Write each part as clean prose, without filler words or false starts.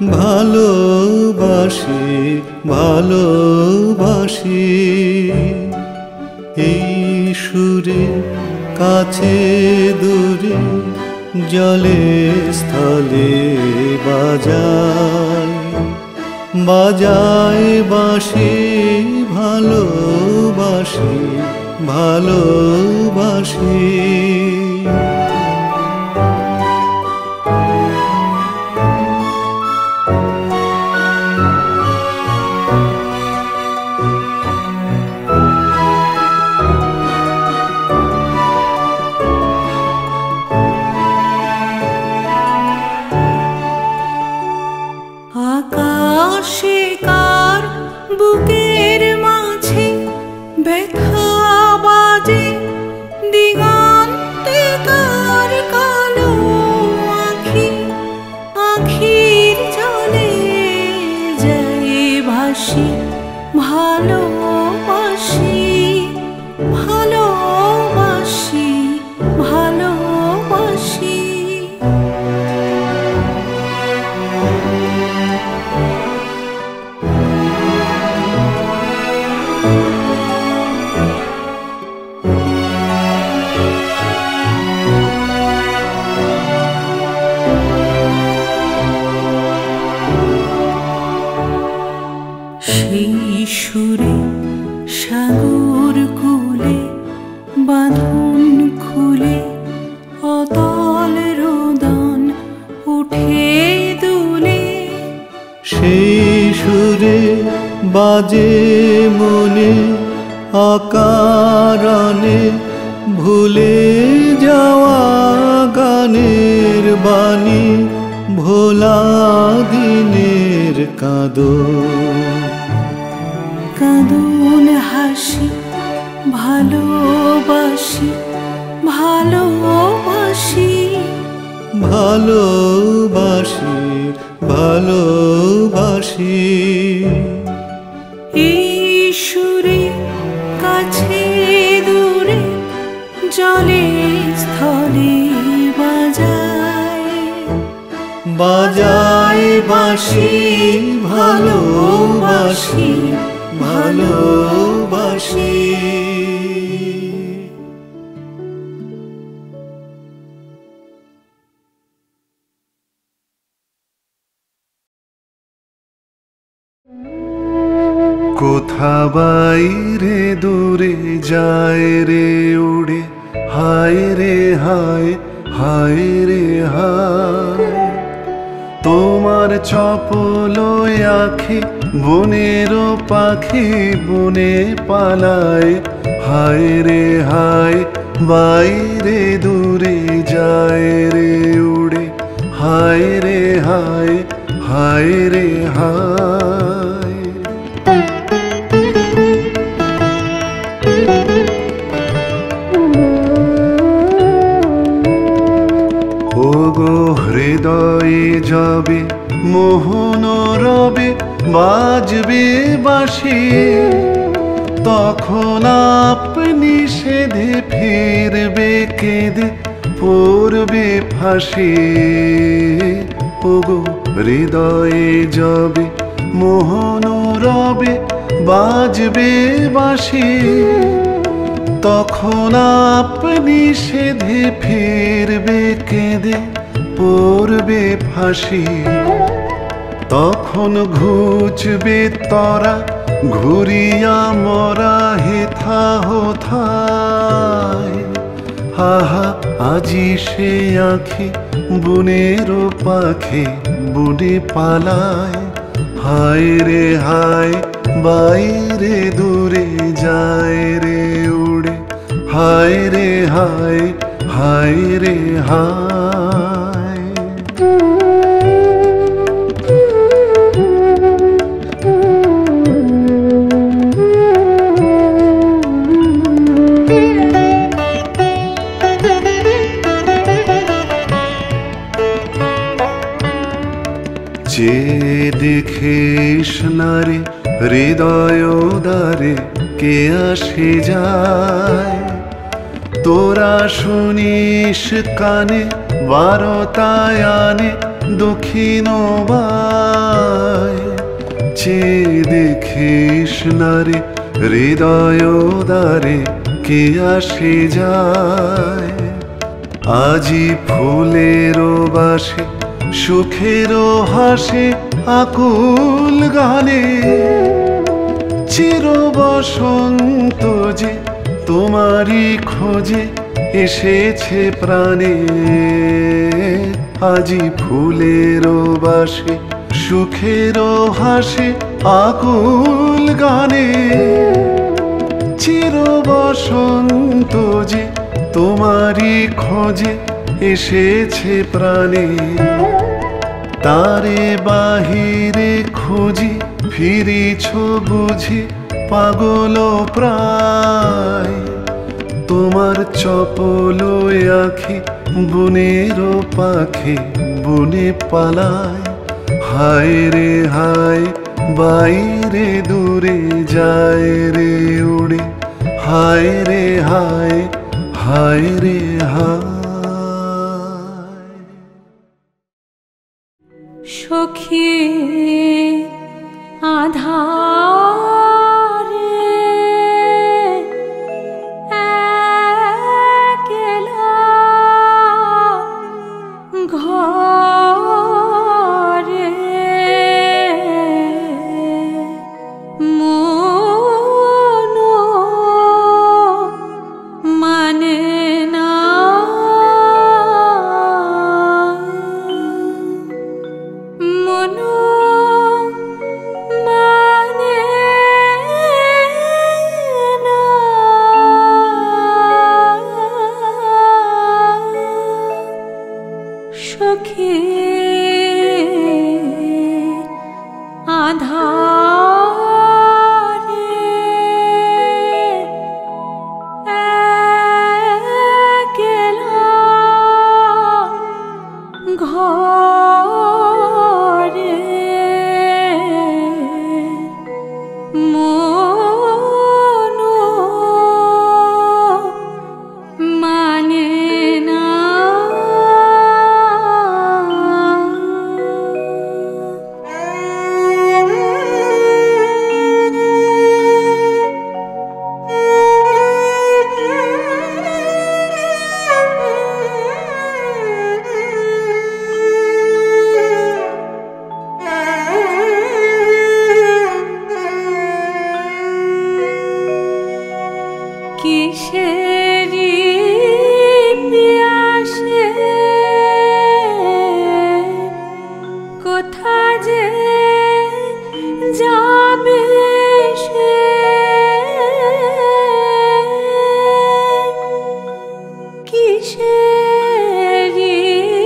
ভালোবাসি ভালোবাসি এই সুরে কাছে দূরে জলে স্থলে বাজায় বাজায় বাঁশি ভালোবাসি ভালোবাসি আকাশে কার বুকের মাঝে ব্যথা বাজে দিগন্তে কার কালো আঁখি আঁখির জলে যায় ভাসি ভালোবাসি ভালোবাসি ভালোবাসি সেই সুরে সাগর কূলে বাঁধন খুলে অতল রোদন উঠে দুলে সেই সুরে বাজে মনে অকারণে ভুলে যাওয়া গানের বাণী ভোলা দিনের কাঁদন কাঁদন হাসি ভালোবাসি ভালোবাসি ভালোবাসি ভালোবাসি এই সুরে কাছে দূরে জলে স্থলে বাজায় বাজায় বাঁশি ভালোবাসি ভালোবাসি কোথা বাইরে দূরে যায় রে উড়ে হায় রে হায় হায় রে হায় তোমার চপল আখি বনের পাখি বনে পালায় হায় রে হায় বাইরে দূরে যায় রে উড়ে হায় রে হায় হায় রে হায় ওগো হৃদয়ে যাবে মোহন রবে বাজবে বাঁশি তখন আপনি সেধে ফিরবে কেঁদে পড়বে ফাঁসি ওগো হৃদয়ে যাবে মোহন রবে বাজবে বাঁশি তখন আপনি সেধে ফিরবে কেঁদে পড়বে ফাঁসি তখন ঘুচবে তরা ঘুরিয়া মরা হেথা হোথায় হাহা আজি সে আঁখি বনের পাখি বনে পালায় হায় রে হায় বাইরে দূরে যায় রে উড়ে হায় রে হায় হায় রে হায় যে দেখিস নারে হৃদয় দ্বারে কে আসে যায় তোরা শুনিস কানে বারতায় আনে দক্ষিণ বায়। চেয়ে দেখিস না রে হৃদয় দ্বারে কে আসে যায়। আজি ফুলের বাসে সুখের হাসে আকুল গানে, চির বসন্ত যে তোমারই খোঁজে এসেছে প্রাণে। আজি ফুলের বাসে সুখের হাসে আকুল গানে, চির বসন্ত যে তোমারই খোঁজে এসেছে প্রাণে। তারে বাহিরে খুঁজি ফিরিছ বুঝি পাগল প্রায়। তোমার চপল আখি বনের পাখি বনে পালায়। হায় রে হায় বাইরে দূরে যায় রে উড়ে। হায় রে হায়, হায় রে হায়। সখী আধারে একলা ঘরে মন মানে না। মন মানে না। সখী আধারে একলা ঘরে মন মানে না। কিসেরি পিয়াসে কোথা যে যাবে সে। কিসেরি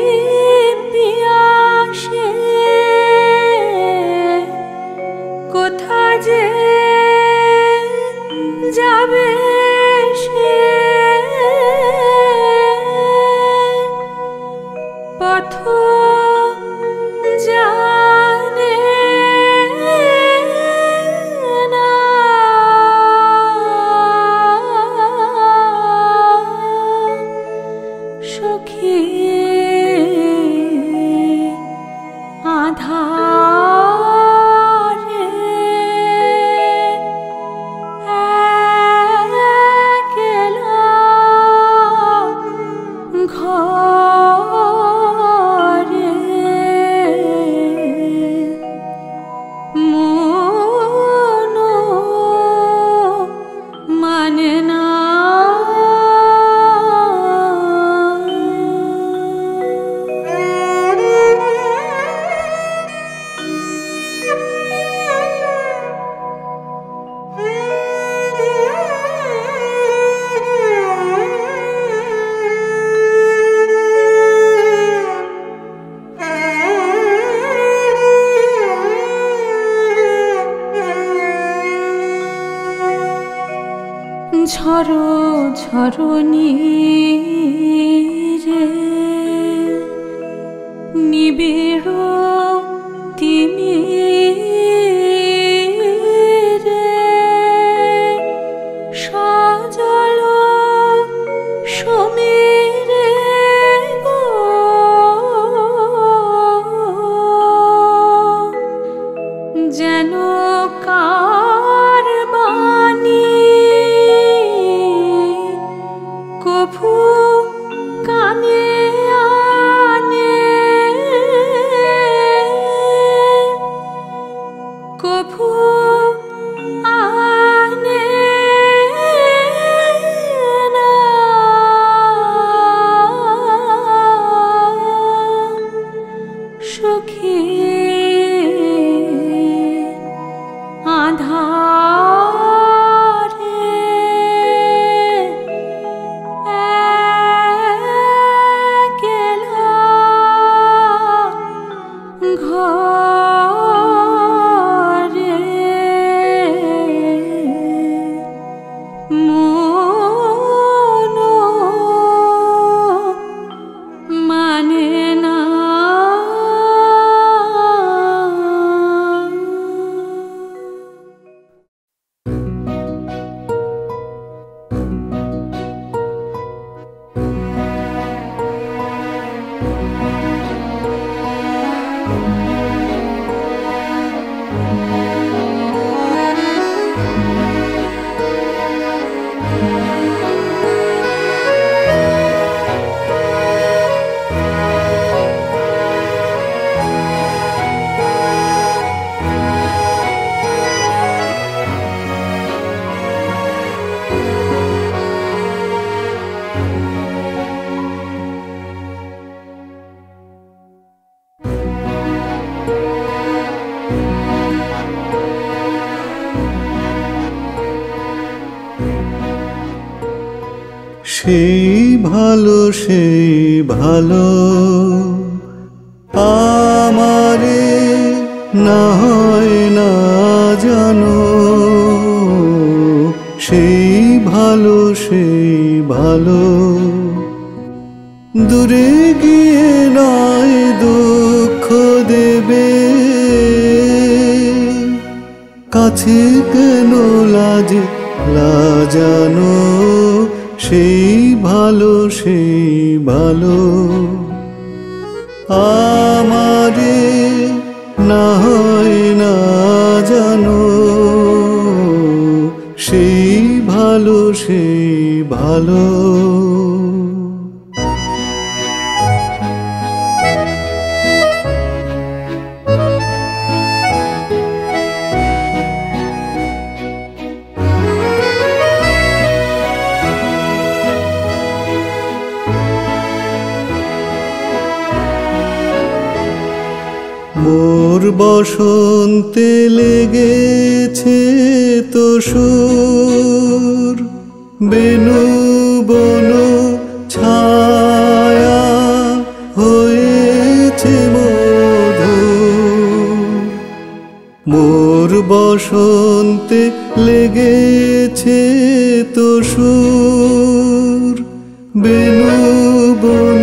পিয়াসে কোথা যে যাবে সে। পথ জানে না। সখী আধারে একলা ঘরে মন মানে না। ঝড়ো ঝড়ো নীরে নিবিড় তিমিরে সজল সমীরে গো কভু কানে আনে কভু আনে না সখী আধারে একলা ঘরে মন মানে না সেই ভালো আমারে না হয় না জানো, সেই ভালো দূরে গিয়ে নয় দুঃখ দেবে, কাছে কেন লাজানো, সেই ভালো আমারে না হয় না জানো, সেই ভালো মোর বসন্তে লেগেছে তো সুর, বেনু বন ছায়া হয়েছে মধুর, মোর বসন্তে লেগেছে তো সুর, বেনু বন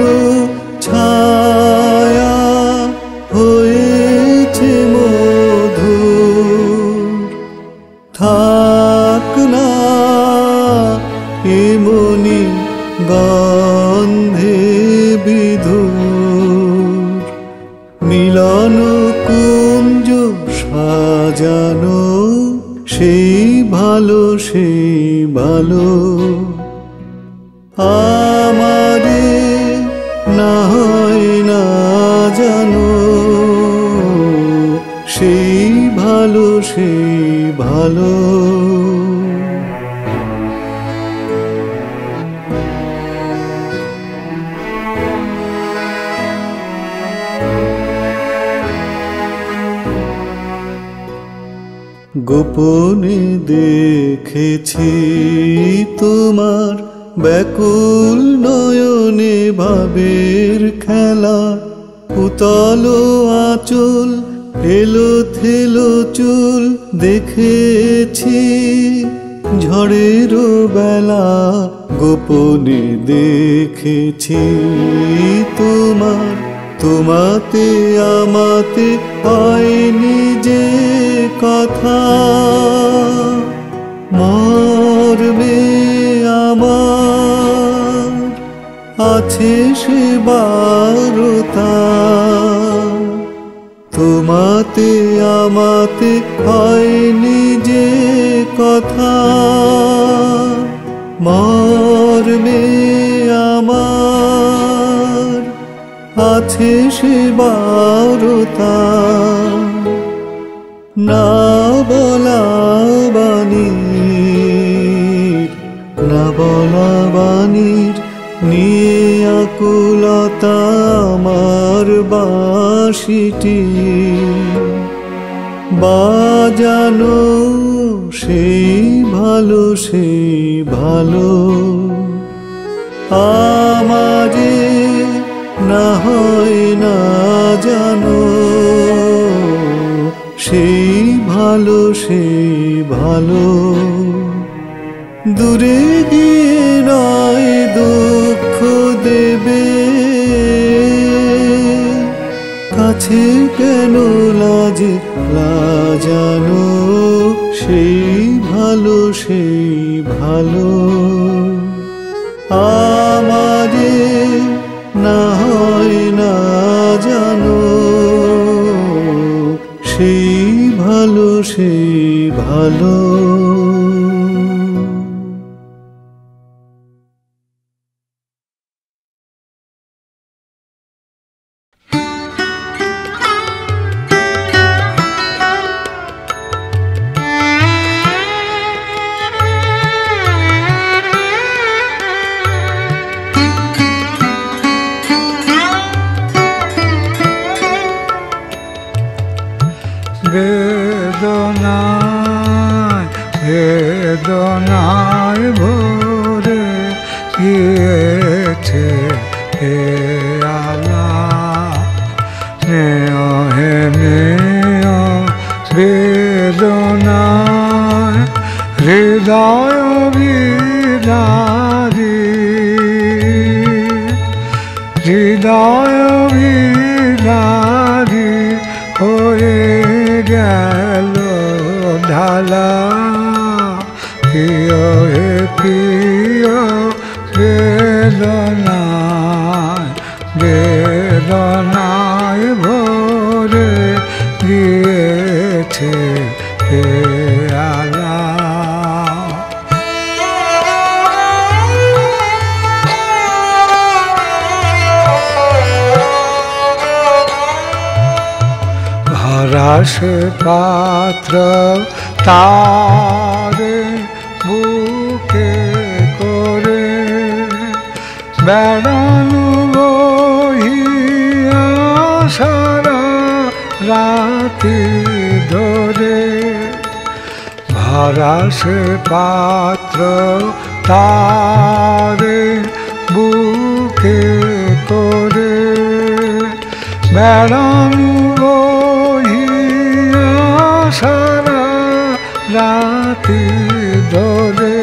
ছায়া হয়েছে মধুর, থাক না এমনি গন্ধে বিধুর, মিলন কুঞ্জ সাজানো, সেই ভালো আমারে না হয় না জানো, সেই ভালো গোপনে দেখেছি তোমার ব্যাকুল নয়নে ভাবের খেলা, উতল আঁচল এলো থেলো চুল দেখেছি ঝড়ের বেলা, গোপনে দেখেছি তোমাতে আমাতে হয়নি যে কথা, মরবে আমার আছে সে বারতা, তোমাতে আমাতে হয়নি যে কথা, মর্মে আমার আছে সে বারতা, না বলা বাণীর, না বলা বাণীর নিয়ে আকুলতা আমার বাঁশিটি বাজানো সেই ভালো, সেই ভালো আমারে না হয় না জানো, সেই ভালো, সেই ভালো দূরে গিয়ে নয় দুঃখ দেবে, কাছে কেন লাজে লাজানো, সেই ভালো, সেই ভালো আমারে না হয় না জানো, সেই ভালো, সেই ভালো। বেদনায় বেদনায় ভরে গিয়েছে হে আল্লাহ, নেয় হে নেয় বেদনায় হৃদয় বিদারি, হৃদয় বিদারি হয়ে গেল ঢালা, প্রিয় হে প্রিয় বেদনায় বেদনায় ভরে গিয়েছে হে আল্লাহ। ভরাস পাত্র তারে বুকে করে বেড়ানো বহিয়া সারা রাতি ধরে, ভরাস পাত্র তারে বুকে করে বেড়ানো বহিয়া সারা রাতি ধরে,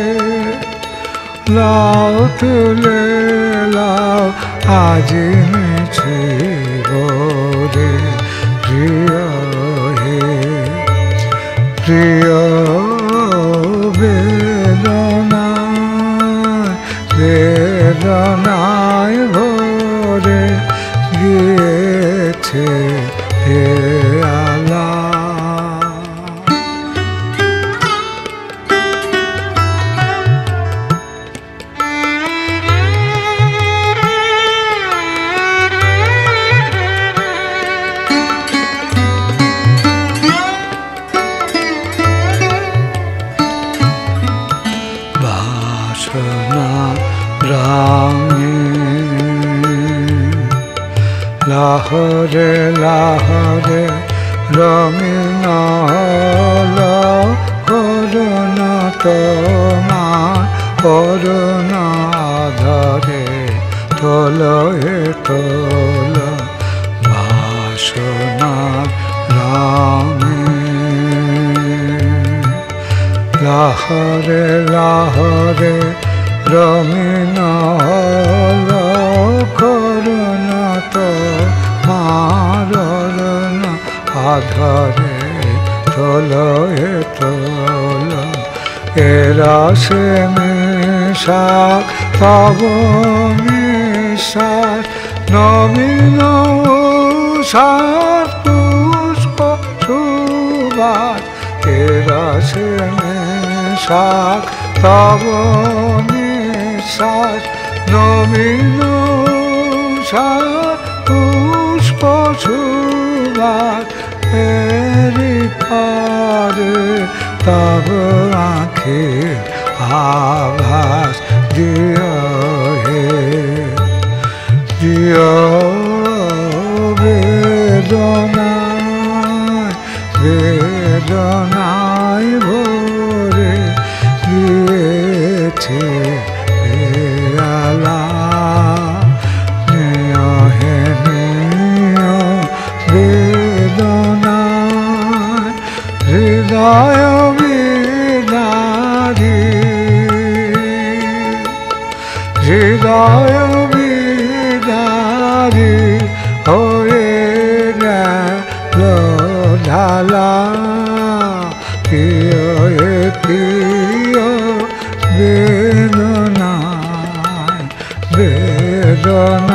লাও তুলে লাও আজি মিছে রে প্রিয় হে প্রিয় বেদনায় বেদনায় ভরে গিয়েছে হে আল্লাহ। বাসনা রাঙে লাহরে লাহরে রঙিন হল করুণা তোমার করুণা ধরে তোল হে তোল বাসনা রাঙে লাহরে লাহরে রঙিন হল করুণা তোমার আধারে তোল হে তোল এরাসে মেশা তব মিশার নবীন সার পুষ্প সুবাস এরাসে মেশা তব শ্বাস নবীন পুষ্প সুবাস এরি পরে তব আঁখের আভাস দিও হে দিও বেদনায় বেদনায় ভরে দিয়েছে বেড়ালা নিয় হে নিয় বেদনায় হৃদয় বিদারি হৃদয় বিদারি হয়ে গেল ঢালা প্রিয় হে প্রিয় বেদনায় বেদনা